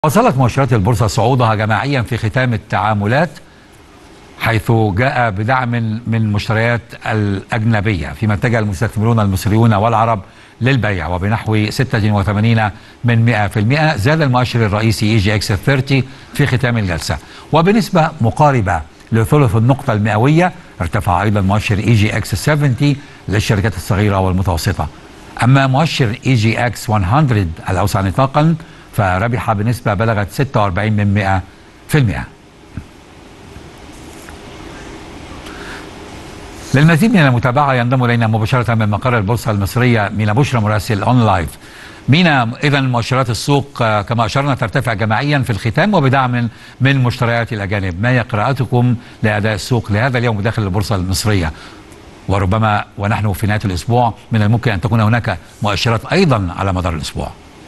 وصلت مؤشرات البورصة صعودها جماعيا في ختام التعاملات، حيث جاء بدعم من المشتريات الأجنبية، فيما اتجه المستثمرون المصريون والعرب للبيع وبنحو 86% زاد المؤشر الرئيسي EGX 30 في ختام الجلسة، وبنسبة مقاربة لثلث النقطة المئوية ارتفع أيضا مؤشر EGX 70 للشركات الصغيرة والمتوسطة. أما مؤشر EGX 100 الأوسع نطاقا فربح بنسبة بلغت 46%. للمزيد من المتابعة ينضم إلينا مباشرة من مقر البورصة المصرية مينا بشرى مراسل أون لايف. مينا، إذا مؤشرات السوق كما أشرنا ترتفع جماعيا في الختام وبدعم من مشتريات الأجانب، ما هي قراءتكم لأداء السوق لهذا اليوم داخل البورصة المصرية؟ وربما ونحن في نهاية الأسبوع من الممكن أن تكون هناك مؤشرات أيضا على مدار الأسبوع.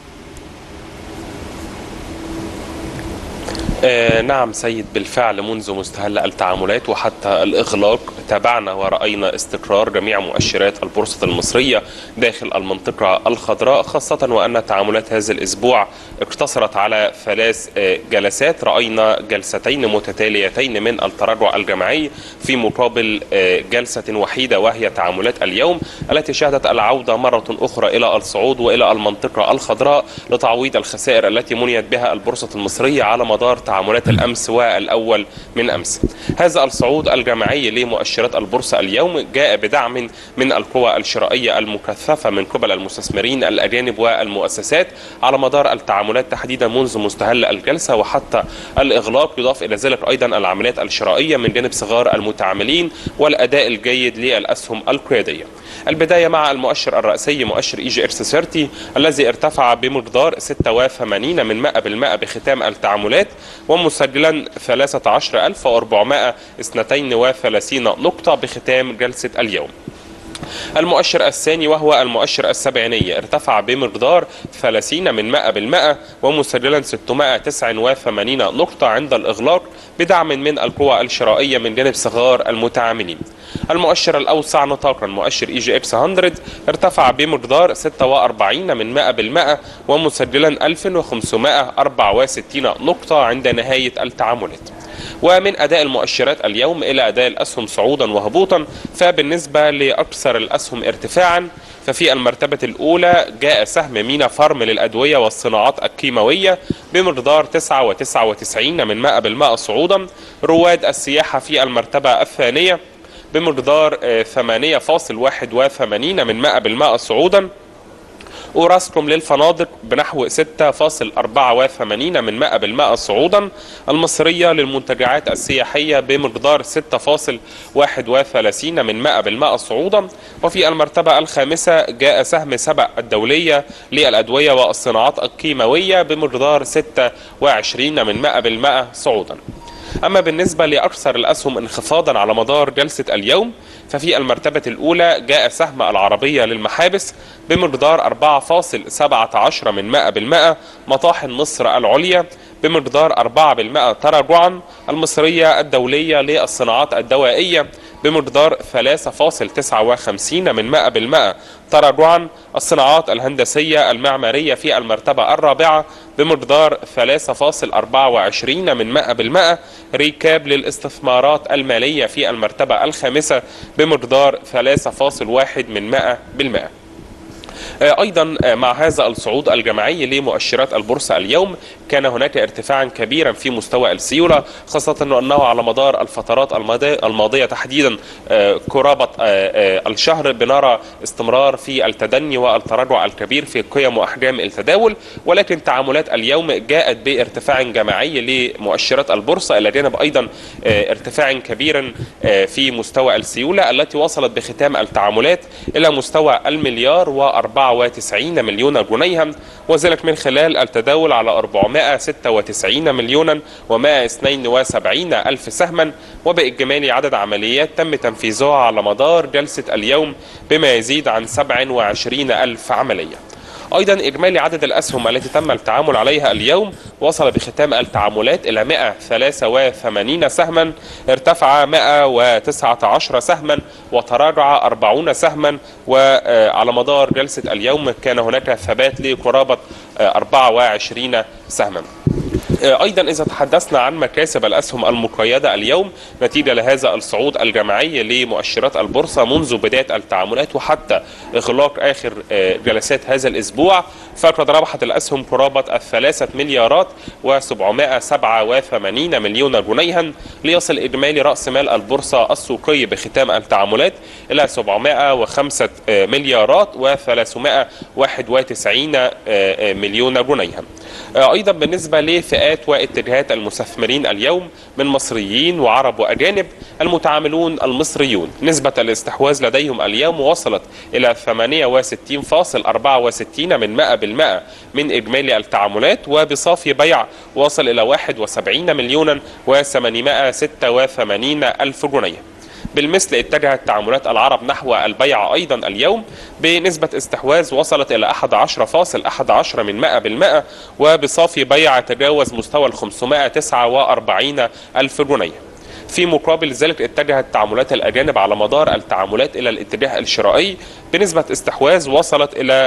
نعم سيد، بالفعل منذ مستهل التعاملات وحتى الإغلاق تابعنا ورأينا استقرار جميع مؤشرات البورصة المصرية داخل المنطقة الخضراء، خاصة وأن تعاملات هذا الأسبوع اقتصرت على 3 جلسات. رأينا جلستين متتاليتين من التراجع الجماعي في مقابل جلسة وحيدة وهي تعاملات اليوم التي شهدت العودة مرة أخرى إلى الصعود وإلى المنطقة الخضراء لتعويض الخسائر التي منيت بها البورصة المصرية على مدار تعاملات الأمس والأول من أمس. هذا الصعود الجماعي لمؤشرات البورصة اليوم جاء بدعم من القوى الشرائية المكثفة من قبل المستثمرين الأجانب والمؤسسات على مدار التعاملات تحديدا منذ مستهل الجلسة وحتى الإغلاق. يضاف إلى ذلك أيضا العمليات الشرائية من جانب صغار المتعاملين والأداء الجيد للأسهم القيادية. البداية مع المؤشر الرئيسي مؤشر EGX 30 الذي ارتفع بمقدار 86% بختام التعاملات ومسجلا 13432 نقطة بختام جلسة اليوم. المؤشر الثاني وهو المؤشر السبعيني ارتفع بمقدار 30% ومسجلا 689 نقطة عند الإغلاق بدعم من القوى الشرائية من جانب صغار المتعاملين. المؤشر الأوسع نطاقا مؤشر EGX 100 ارتفع بمقدار 46% ومسجلا 1564 نقطة عند نهاية التعاملات. ومن أداء المؤشرات اليوم إلى أداء الأسهم صعودا وهبوطا، فبالنسبة لأكثر الأسهم ارتفاعا ففي المرتبة الأولى جاء سهم مينا فارم للأدوية والصناعات الكيماوية بمقدار 9.99% صعودا. رواد السياحة في المرتبة الثانية بمقدار 8.81% صعودا. أوراسكوم للفنادق بنحو 6.84% صعودا. المصرية للمنتجعات السياحية بمقدار 6.31% صعودا. وفي المرتبة الخامسة جاء سهم سبأ الدولية للأدوية والصناعات الكيماوية بمقدار 26% صعودا. أما بالنسبة لأكثر الأسهم انخفاضا على مدار جلسة اليوم ففي المرتبة الأولى جاء سهم العربية للمحابس بمقدار 4.17%. مطاحن مصر العليا بمقدار 4% تراجعا. المصرية الدولية للصناعات الدوائية بمقدار 3.59% تراجعا. الصناعات الهندسية المعمارية في المرتبة الرابعة بمقدار 3.24%. ريكاب للاستثمارات المالية في المرتبة الخامسة بمقدار 3.1%. أيضا مع هذا الصعود الجماعي لمؤشرات البورصة اليوم كان هناك ارتفاعا كبيرا في مستوى السيولة، خاصة أنه على مدار الفترات الماضية تحديدا قرابة الشهر بنرى استمرار في التدني والتراجع الكبير في قيم وأحجام التداول، ولكن تعاملات اليوم جاءت بارتفاع جماعي لمؤشرات البورصة إلى جانب أيضا ارتفاع كبير في مستوى السيولة التي وصلت بختام التعاملات إلى مستوى 1,094 مليون جنيها، وذلك من خلال التداول على 496 مليون و172 ألف سهما، وبإجمالي عدد عمليات تم تنفيذها على مدار جلسة اليوم بما يزيد عن 27 ألف عملية. أيضا إجمالي عدد الأسهم التي تم التعامل عليها اليوم وصل بختام التعاملات إلى 183 سهما، ارتفع 119 سهما وتراجع 40 سهما، وعلى مدار جلسة اليوم كان هناك ثبات لقرابة 24 سهما. أيضا إذا تحدثنا عن مكاسب الأسهم المقيدة اليوم نتيجة لهذا الصعود الجماعي لمؤشرات البورصة منذ بداية التعاملات وحتى إغلاق آخر جلسات هذا الأسبوع، فقد ربحت الأسهم قرابة 3 مليارات و787 مليون جنيها، ليصل إجمالي رأس مال البورصة السوقي بختام التعاملات إلى 705 مليارات و391 مليون جنيها. أيضا بالنسبة لفئات واتجاهات المستثمرين اليوم من مصريين وعرب وأجانب، المتعاملون المصريون نسبة الاستحواذ لديهم اليوم وصلت إلى 68.64% من إجمالي التعاملات، وبصافي بيع وصل إلى 71 مليون و886 ألف جنيه. بالمثل اتجهت تعاملات العرب نحو البيع أيضا اليوم بنسبة استحواذ وصلت إلى 11.11% وبصافي بيع تجاوز مستوى 549 ألف جنيه. في مقابل ذلك اتجهت تعاملات الأجانب على مدار التعاملات إلى الاتجاه الشرائي بنسبة استحواذ وصلت إلى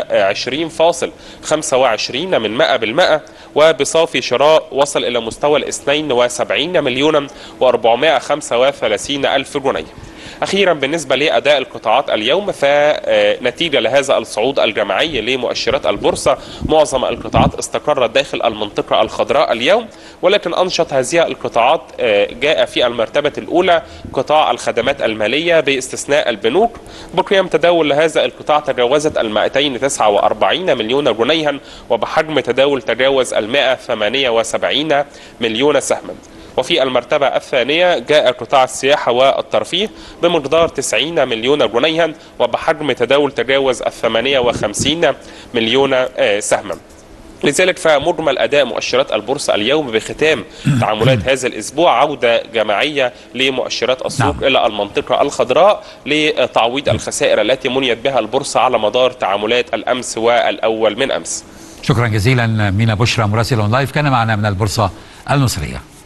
20.25% وبصافي شراء وصل إلى مستوى 72 مليون و435 ألف جنيه. أخيرا بالنسبة لأداء القطاعات اليوم، فنتيجة لهذا الصعود الجماعي لمؤشرات البورصة معظم القطاعات استقرت داخل المنطقة الخضراء اليوم، ولكن أنشط هذه القطاعات جاء في المرتبة الأولى قطاع الخدمات المالية باستثناء البنوك، بقيم تداول لهذا القطاع تجاوزت 249 مليون جنيها وبحجم تداول تجاوز 178 مليون سهما. وفي المرتبة الثانية جاء قطاع السياحة والترفيه بمقدار 90 مليون جنيها وبحجم تداول تجاوز 58 مليون سهما. لذلك فمجمل أداء مؤشرات البورصة اليوم بختام تعاملات هذا الأسبوع عودة جماعية لمؤشرات السوق إلى المنطقة الخضراء لتعويض الخسائر التي منيت بها البورصة على مدار تعاملات الأمس والأول من أمس. شكرا جزيلا مينا بشرى مراسل أون لايف كان معنا من البورصة المصرية.